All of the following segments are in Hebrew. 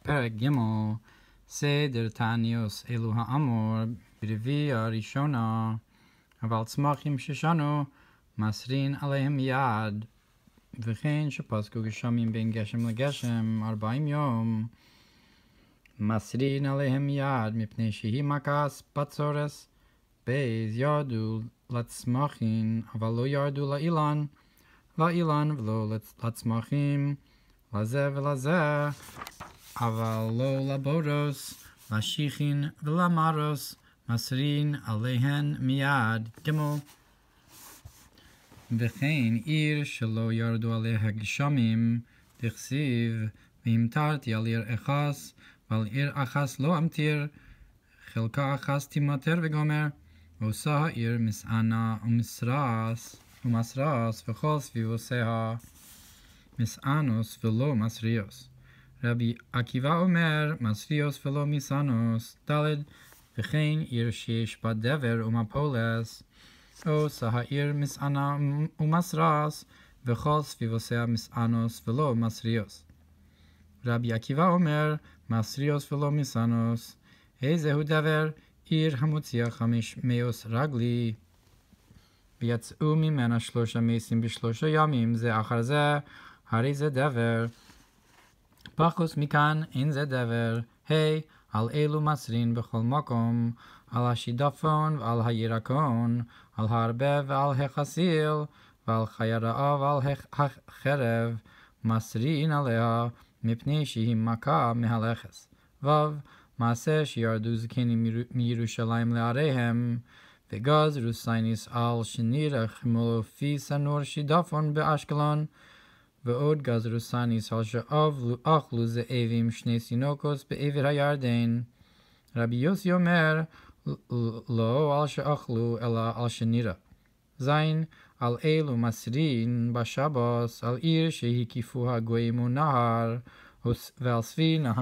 פרק ג' סדר תעניות אלו האמור ברביעי הראשונה, אבל צמחים ששנו מסרין עליהם יד, וכן שפסקו גשמים בין גשם לגשם 40 יום, מסרין עליהם יד מפני שהיא מכת בצורת. בייז ירדו לצמחים אבל לא ירדו לאילן ולא לצמחים, לזה ולזה אבל לא לבורוס, לשיחין ולמרוס, מסרין עליהן מיד. ג' וכן עיר שלא ירדו עליה גשמים, דכסיב והמטרתי על עיר אחס, ועל עיר אחס לא אמתיר, חלקה אחס תימטר וגומר, ועושה העיר מסענה ומסרס וכל סביבותיה מסענוס ולא מסריוס. רבי עקיבא אומר מסריוס ולא מסענוס. ד' וכן עיר שיש בה דבר ומפולס, עושה העיר מסענה ומסרס וכל סביבותיה מסענוס ולא מסריוס. רבי עקיבא אומר מסריוס ולא מסענוס. איזהו דבר? עיר המוציאה 500 רגלי, ויצאו ממנה 3 מסים ב3 ימים זה אחר זה, הרי זה דבר. פחוס מכאן אין זה דבר. על אלו מסרין בכל מקום, על השידפון ועל הירקון, על הרבה ועל החסיל, ועל חיה רעה ועל החרב, מסרין עליה מפני שהיא מכה מהלכס. מעשה שירדו זקנים מירושלים לעריהם, וגזרו סייניס על שנירח מלפי סנור שידפון באשקלון, ועוד גזרו סייניס על שאכלו זאבים 2 סינוקוס בעבר הירדן. רבי יוסי אומר לא על שאכלו אלא על שנירח. זין על אלו מסרין בשבוס על עיר שהקיפו הגויים ונהר, ועל ספינה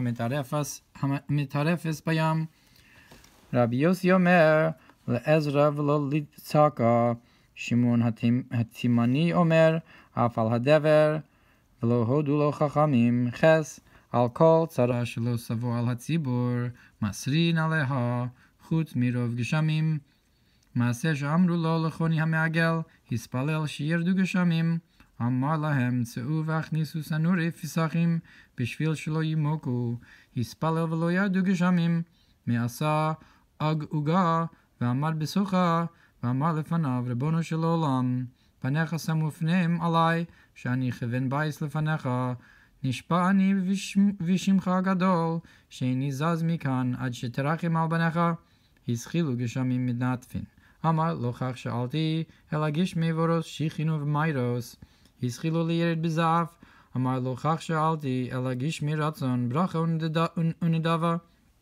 המטרפס בים. רבי יוסי אומר לעזרא ולא לצעקה. שמעון התימני אומר אף על הדבר ולא הודו לו חכמים. חס על כל צרה שלא סבו על הציבור מסרין עליה חוץ מרוב גשמים. מעשה שאמרו לו לחוני המעגל הספלל שירדו גשמים, אמר להם צאו והכניסו סנורי פסחים בשביל שלא ימוקו, הספלל ולא ירדו גשמים. מעשה עוגה ועמד בסוכה ואמר לפניו ריבונו של עולם, פניך שמו פניהם עלי שאני כוון בייס לפניך, נשבע אני בשמך הגדול שאיני זז מכאן עד שתרחם על בניך. הסחילו גשמים מתנטפין. אמר לא כך שאלתי אלא גשמי ורוס שיחינו ומיירוס. הסחילו לירד בזעף. אמר לא כך שאלתי אלא גשמי רצון ברכה ונדבה.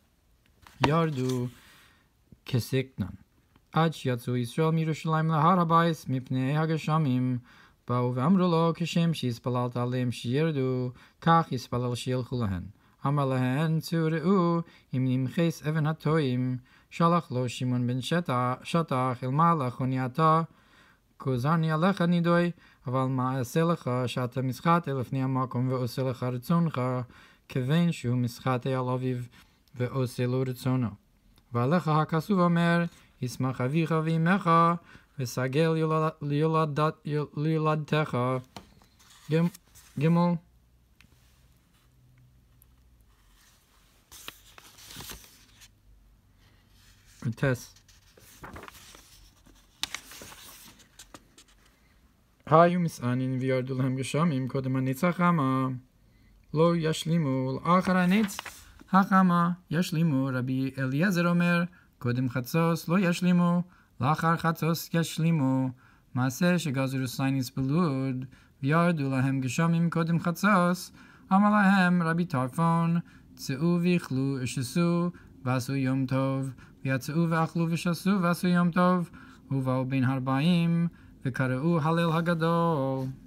ירדו כסקנן עד שיצאו ישראל מירושלים להר הבייס מפני הגשמים. באו ואמרו לו כשם שהספללת עליהם שירדו כך יספלל שילכו להן. אמר להן צאו ראו אם נמחס אבן התועים. שלח לו שמעון בן שטח אל מלך אונייתה, כוזרני עליך נידוי, אבל מה אעשה לך שאתה מסחטה לפני המקום ועושה לך רצונך, כיוון שהוא מסחטה על אביו ועושה לו רצונו. ועליך הכסוף אומר ישמח אביך ואמך וסגל לילדתך. ג' טס היו מסענין וירדו להם גשמים קודם הנץ החמה לא ישלימו לאחר הנץ החמה ישלימו. רבי אליעזר אומר קודם חצוס לא ישלימו לאחר חצוס ישלימו. מעשה שגזרו סייניס בלוד וירדו להם גשמים קודם חצוס, אמר להם רבי טרפון צאו ואכלו ושסו ועשו יום טוב, ויצאו ואכלו ושסו ועשו יום טוב, ובאו בין 40 וקראו הלל הגדול.